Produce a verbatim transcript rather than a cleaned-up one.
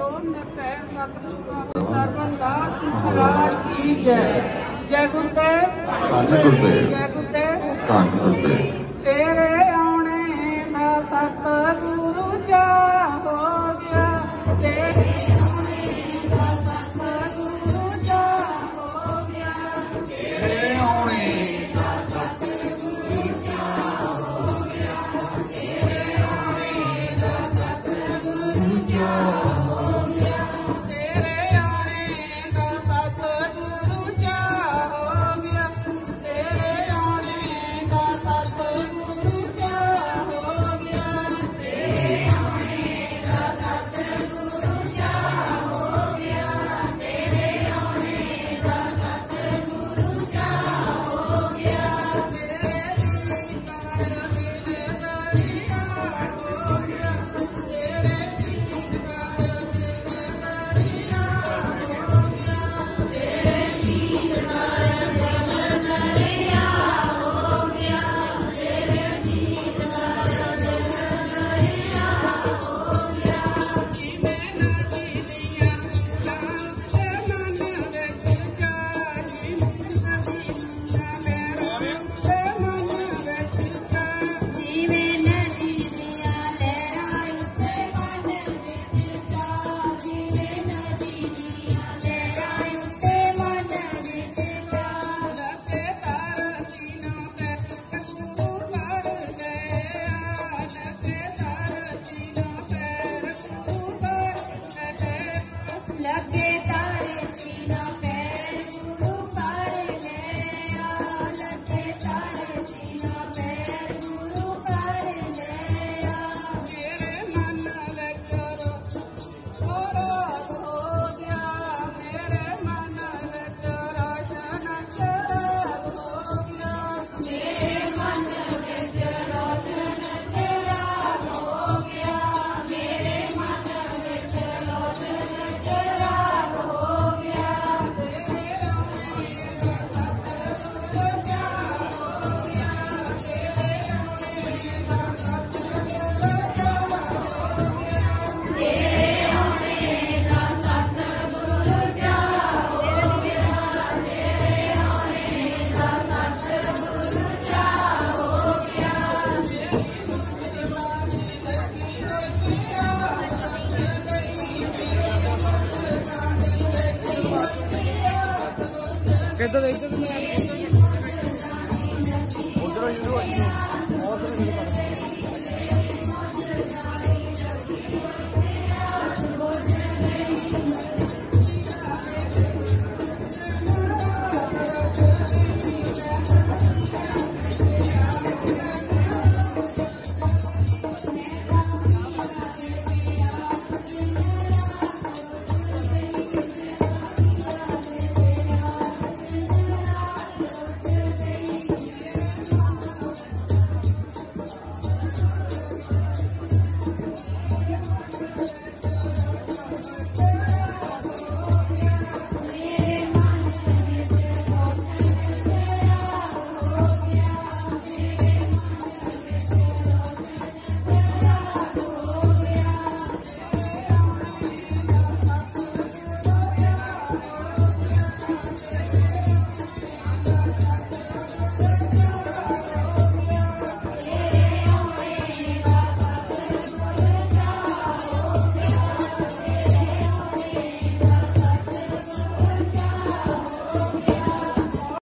ਸਰਵਨਦਾਸ ਮਹਾਰਾਜ ਕੀ ਜੈ। ਜੈ ਗੁਰਦੇਵ ਧੰਨ ਗੁਰਦੇਵ ਜੈ ਗੁਰਦੇਵ ਧੰਨ ਗੁਰਦੇਵ। ਤੇਰੇ ਆਉਣੇ ਦਾ ਸਤਿਗੁਰੂ ਜਾ ਹੋ ਗਿਆ। ਤੇਰੇ ਆਉਣੇ ਦਾ ਸਤਿਗੁਰੂ ਜਾ ਹੋ ਗਿਆ। ਤੇਰੇ ਆਉਣੇ ਦਾ ਸਤਿਗੁਰੂ ਜਾ ਹੋ ਗਿਆ। ਤੇਰੇ ਆਉਣੇ ਦਾ ਸਤਿਗੁਰੂ ਜਾ ਹੋ ਗਿਆ। ਤੇਰੇ ਆਉਣੇ ਦਾ ਸਤਿਗੁਰੂ ਜਾ ਹੋ ਗਿਆ। ਤੇਰੇ ਆਉਣੇ ਦਾ ਸਤਿਗੁਰੂ ਜਾ ਹੋ ਗਿਆ। ਤੇਰੇ ਆਉਣੇ ਦਾ ਸਤਿਗੁਰੂ ਜਾ ਹੋ ਗਿਆ। ਤੇਰੇ ਆਉਣੇ ਦਾ ਸਤਿਗੁਰੂ ਜਾ ਹੋ ਗਿਆ। ਤੇਰੇ ਦੀਦਾਰ ਦਿਲ ਦਰਿਆ ਹੋ ਗਿਆ। ਤੇਰੇ ਦੀਦਾਰ ਦਿਲ ਦਰਿਆ ਹੋ ਗਿਆ। ਤੇਰੇ ਦੀਦਾਰ ਦਿਲ ਦਰਿਆ ਹੋ ਗਿਆ। ਤੇਰੇ ਦੀਦਾਰ ਦਿਲ ਦਰਿਆ ਹੋ ਗਿਆ। ਜਿਵੇਂ ਨਦੀ ਦੀਆਂ ਲਾਸ਼ਾਂ ਮਨ ਵਿੱਚ ਜਾ। ਜਿਵੇਂ ਨਦੀ ਦੀਆਂ ਲਹਿਰਾਂ ਮਨ ਵਿੱਚ ਜਾ। ਜਿਵੇਂ ਨਦੀ ਦੀਆਂ ਲਹਿਰਾਂ ਉੱਤੇ ਮਨ ਵਿੱਚ ਜਾ। ਜਿਵੇਂ ਨਦੀ ਦੀਆਂ ਲਹਿਰਾਂ ਉੱਤੇ ਮਨ ਵਿੱਚ ਜਾ। ਲੱਗੇ ਧਰਤੀ ਨੂੰ ਪੈਰ ਗੁਰੂ ਕਰ ਗਏ ਆ। ਲੱਗੇ ਧਰਤੀ ਨੂੰ ਪੈਰ ਗੁਰੂ ਕਰ ਗਏ। ਲੱਗੇ ਧਰਤੀ ਨਾ ਪੈਰ ਗੁਰੂ ਕਰ ਲਿਆ। ਲੱਗੇ ਧਰਤੀ ਨਾ ਪੈਰ ਗੁਰੂ ਕਰ ਲਿਆ। ਮੇਰੇ ਮਨ ਵਿੱਚ ਰਾਗ ਹੋ ਗਿਆ। ਮੇਰੇ ਮਨ ਵਿੱਚ ਰੋਸ਼ਨ ਚਰਾਗ ਹੋ ਗਿਆ। ਮੇਰੇ ਮਨ ਵਿੱਚ ਰੋਸ਼ਨ ਚਰਾਗ ਹੋ ਗਿਆ। ਮੇਰੇ ਮਨ ਵਿੱਚ ਰੋਸ਼ਨ ਚਰਾਗ ਹੋ ਗਿਆ। ਤੇਰੇ ਆਉਣੇ ਦਾ ਸਤਿਗੁਰੂ ਜਾ ਹੋ ਗਿਆ। ਤੇਰੇ ਆਉਣੇ ਦਾ ਸਤਿਗੁਰੂ ਜਾ ਹੋ ਗਿਆ। ਤੇਰੇ ਆਉਣੇ ਦਾ ਸਤਿਗੁਰੂ ਜਾ ਹੋ ਗਿਆ। ਤੇਰੇ ਆਉਣੇ ਦਾ ਸਤਿਗੁਰੂ ਜਾ ਹੋ ਗਿਆ। ਕਿੱਧਰ ਇੱਧਰ